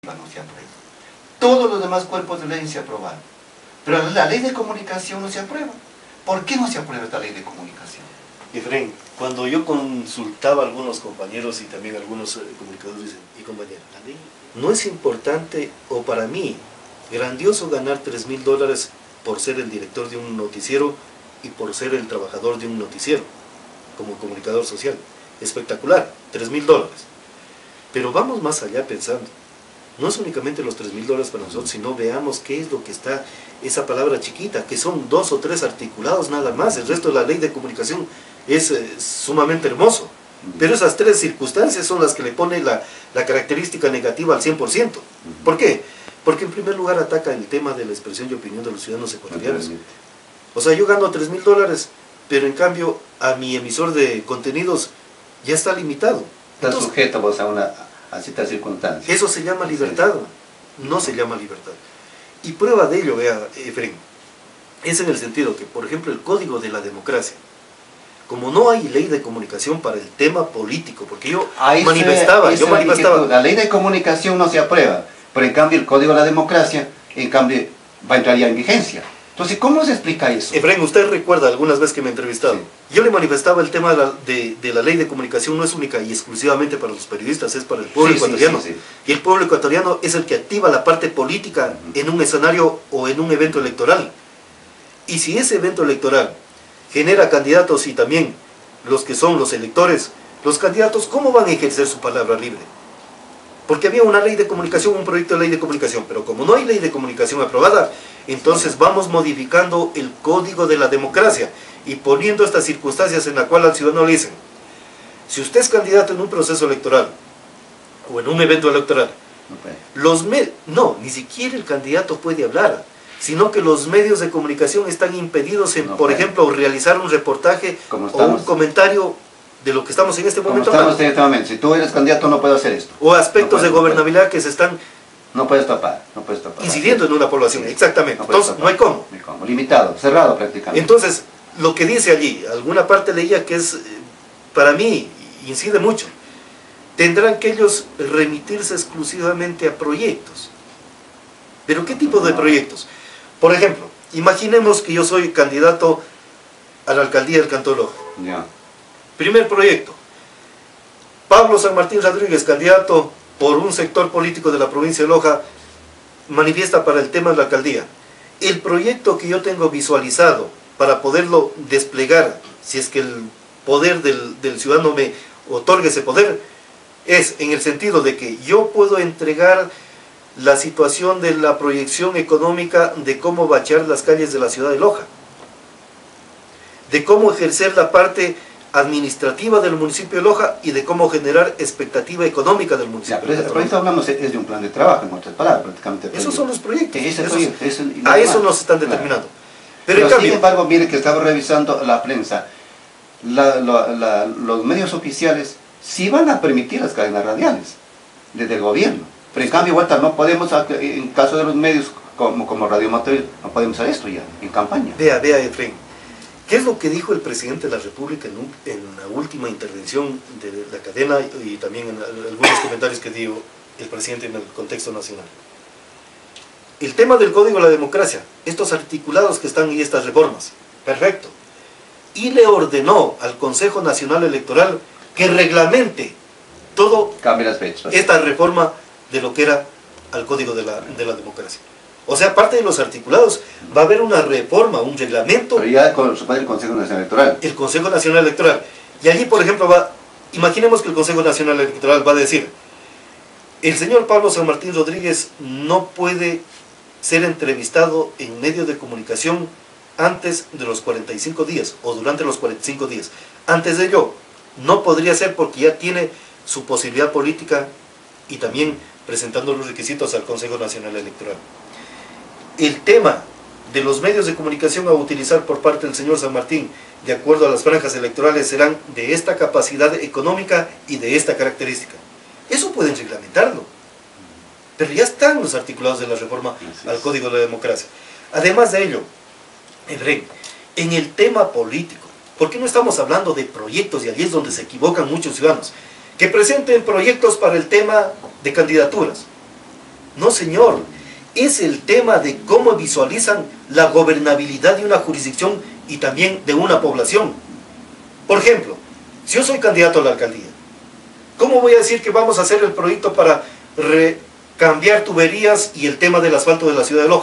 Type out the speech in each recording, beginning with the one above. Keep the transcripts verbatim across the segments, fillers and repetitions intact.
legislativa no se aprueba. Todos los demás cuerpos de ley se aprobaron. Pero la ley de comunicación no se aprueba. ¿Por qué no se aprueba esta ley de comunicación? Efraín, cuando yo consultaba a algunos compañeros y también a algunos eh, comunicadores y compañeras, la ley no es importante, o para mí, grandioso ganar tres mil dólares por ser el director de un noticiero y por ser el trabajador de un noticiero, como comunicador social. Espectacular, tres mil dólares. Pero vamos más allá pensando. No es únicamente los tres mil dólares para nosotros, sino veamos qué es lo que está, esa palabra chiquita, que son dos o tres articulados nada más. El resto de la ley de comunicación es eh, sumamente hermoso. Pero esas tres circunstancias son las que le pone la, la característica negativa al cien por ciento. ¿Por qué? Porque en primer lugar ataca el tema de la expresión y opinión de los ciudadanos ecuatorianos. O sea, yo gano tres mil dólares, pero en cambio a mi emisor de contenidos ya está limitado. Está Entonces, sujeto pues, a una... a ciertas circunstancias. Eso se llama libertad, no se llama libertad. Y prueba de ello, vea, Efraín, es en el sentido que, por ejemplo, el Código de la Democracia, como no hay ley de comunicación para el tema político, porque yo Ahí manifestaba, se, yo manifestaba... la ley de comunicación no se aprueba, pero en cambio el Código de la Democracia, en cambio, va a entrar ya en vigencia. Entonces, ¿cómo se explica eso? Efraín, usted recuerda algunas veces que me he entrevistado. Sí. Yo le manifestaba el tema de la, de, de la ley de comunicación no es única y exclusivamente para los periodistas, es para el pueblo Sí, ecuatoriano. sí, sí, sí. Y el pueblo ecuatoriano es el que activa la parte política uh-huh. en un escenario o en un evento electoral. Y si ese evento electoral genera candidatos y también los que son los electores, los candidatos, ¿cómo van a ejercer su palabra libre? Porque había una ley de comunicación, un proyecto de ley de comunicación, pero como no hay ley de comunicación aprobada, entonces vamos modificando el Código de la Democracia y poniendo estas circunstancias en la cual al ciudadano le dicen, si usted es candidato en un proceso electoral o en un evento electoral, Okay. los me no, ni siquiera el candidato puede hablar, sino que los medios de comunicación están impedidos en, No por puede. ejemplo, realizar un reportaje o un comentario de lo que estamos en este Como momento estamos hablando. en este momento, si tú eres candidato no puedes hacer esto. O aspectos No puede, de gobernabilidad que se están No puedes tapar, no puedes tapar. incidiendo en una población, Sí. exactamente. No puedes Entonces, tapar. no hay cómo. No hay cómo. Limitado, cerrado prácticamente. Entonces, lo que dice allí, alguna parte leía que es, eh, para mí, incide mucho. Tendrán que ellos remitirse exclusivamente a proyectos. ¿Pero qué tipo de proyectos? Por ejemplo, imaginemos que yo soy candidato a la alcaldía del Cantón Loja. Ya. Primer proyecto. Pablo San Martín Rodríguez, candidato por un sector político de la provincia de Loja, manifiesta para el tema de la alcaldía. El proyecto que yo tengo visualizado para poderlo desplegar, si es que el poder del, del ciudadano me otorgue ese poder, es en el sentido de que yo puedo entregar la situación de la proyección económica de cómo bachear las calles de la ciudad de Loja, de cómo ejercer la parte administrativa del municipio de Loja y de cómo generar expectativa económica del municipio. Ya, pero el proyecto hablamos es de un plan de trabajo, en otras palabras, prácticamente. Esos son los proyectos. Ese Esos, proyecto, es el, a eso nos están determinando. Claro. Pero, Pero en cambio, sin embargo, mire que estaba revisando la prensa, la, la, la, los medios oficiales sí van a permitir las cadenas radiales desde el gobierno. Pero en cambio, vuelta, no podemos, en caso de los medios como, como Radio Amateur, no podemos hacer esto ya, en campaña. Vea, vea, Efraín. ¿Qué es lo que dijo el presidente de la República en, un, en la última intervención de la cadena y también en algunos comentarios que dio el presidente en el contexto nacional? El tema del Código de la Democracia, estos articulados que están y estas reformas, perfecto. Y le ordenó al Consejo Nacional Electoral que reglamente todo Cambia las fechas. esta reforma de lo que era al Código de la, de la Democracia. O sea, aparte de los articulados, va a haber una reforma, un reglamento. Pero ya con el Consejo Nacional Electoral. El Consejo Nacional Electoral. Y allí, por ejemplo, va, imaginemos que el Consejo Nacional Electoral va a decir, el señor Pablo San Martín Rodríguez no puede ser entrevistado en medios de comunicación antes de los cuarenta y cinco días, o durante los cuarenta y cinco días. Antes de ello, no podría ser porque ya tiene su posibilidad política y también presentando los requisitos al Consejo Nacional Electoral. El tema de los medios de comunicación a utilizar por parte del señor San Martín, de acuerdo a las franjas electorales, serán de esta capacidad económica y de esta característica. Eso pueden reglamentarlo. Pero ya están los articulados de la reforma al Código de la Democracia. Además de ello, Efraín, en el tema político, ¿por qué no estamos hablando de proyectos? Y allí es donde se equivocan muchos ciudadanos. Que presenten proyectos para el tema de candidaturas. No, señor. Es el tema de cómo visualizan la gobernabilidad de una jurisdicción y también de una población. Por ejemplo, si yo soy candidato a la alcaldía, ¿cómo voy a decir que vamos a hacer el proyecto para cambiar tuberías y el tema del asfalto de la ciudad de Loja?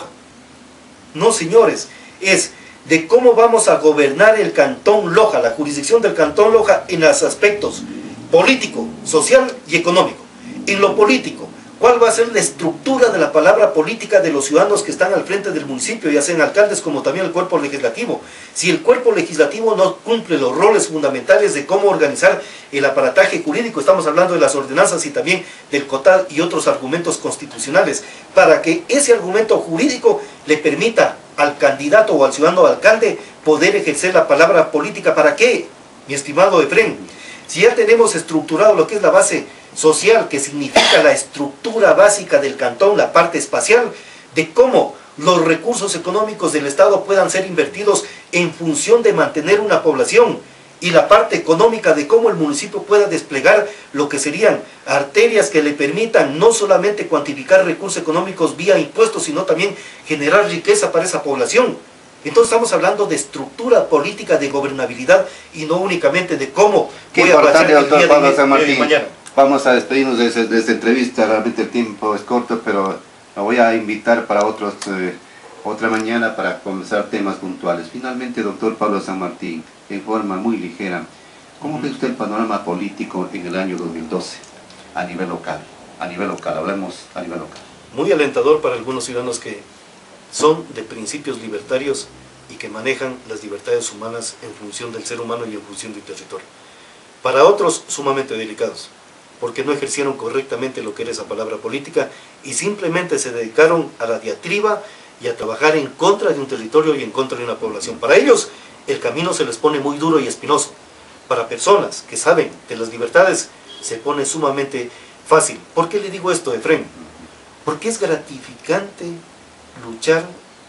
No, señores, es de cómo vamos a gobernar el Cantón Loja, la jurisdicción del Cantón Loja en los aspectos político, social y económico. En lo político, ¿cuál va a ser la estructura de la palabra política de los ciudadanos que están al frente del municipio, ya sean alcaldes como también el cuerpo legislativo? Si el cuerpo legislativo no cumple los roles fundamentales de cómo organizar el aparataje jurídico, estamos hablando de las ordenanzas y también del COTAD y otros argumentos constitucionales, para que ese argumento jurídico le permita al candidato o al ciudadano alcalde poder ejercer la palabra política. ¿Para qué, mi estimado Efrén? Si ya tenemos estructurado lo que es la base social, que significa la estructura básica del cantón, la parte espacial, de cómo los recursos económicos del Estado puedan ser invertidos en función de mantener una población, y la parte económica de cómo el municipio pueda desplegar lo que serían arterias que le permitan no solamente cuantificar recursos económicos vía impuestos, sino también generar riqueza para esa población. Entonces estamos hablando de estructura política, de gobernabilidad, y no únicamente de cómo Qué voy importante, a doctor Pablo San Martín. de mañana. Vamos a despedirnos de, ese, de esta entrevista, realmente el tiempo es corto, pero lo voy a invitar para otros, eh, otra mañana para conversar temas puntuales. Finalmente, doctor Pablo San Martín, en forma muy ligera, ¿cómo ve usted el panorama político en el año dos mil doce a nivel local? A nivel local, hablemos a nivel local. Muy alentador para algunos ciudadanos que son de principios libertarios y que manejan las libertades humanas en función del ser humano y en función del territorio. Para otros, sumamente delicados, porque no ejercieron correctamente lo que era esa palabra política y simplemente se dedicaron a la diatriba y a trabajar en contra de un territorio y en contra de una población. Para ellos, el camino se les pone muy duro y espinoso. Para personas que saben de las libertades, se pone sumamente fácil. ¿Por qué le digo esto, Efrén? Porque es gratificante luchar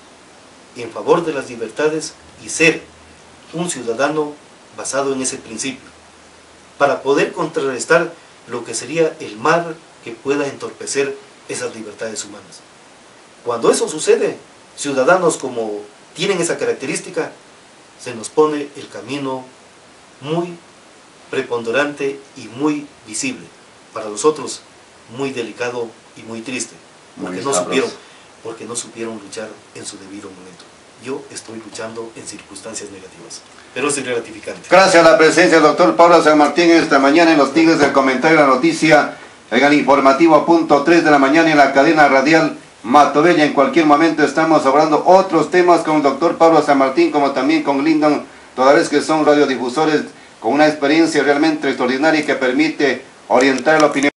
en favor de las libertades y ser un ciudadano basado en ese principio, para poder contrarrestar lo que sería el mal que pueda entorpecer esas libertades humanas. Cuando eso sucede, ciudadanos como tienen esa característica, se nos pone el camino muy preponderante y muy visible. Para los otros, muy delicado y muy triste, porque no supieron, porque no supieron luchar en su debido momento. Yo estoy luchando en circunstancias negativas, pero es gratificante. Gracias a la presencia del doctor Pablo San Martín esta mañana en los Tigres del Comentario de la Noticia, en el informativo punto tres de la mañana en la cadena radial Matobella. En cualquier momento estamos hablando otros temas con el doctor Pablo San Martín, como también con Lyndon, toda vez que son radiodifusores con una experiencia realmente extraordinaria y que permite orientar la opinión.